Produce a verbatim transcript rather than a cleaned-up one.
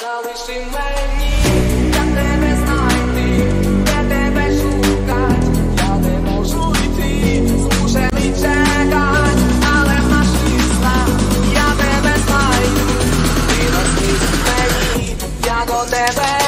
залиши мені, я тебе знайти, де тебе шукать, я не можу йти, змушений чекать, але в наших снах я тебе знайду, ти наснись мені, я до тебе.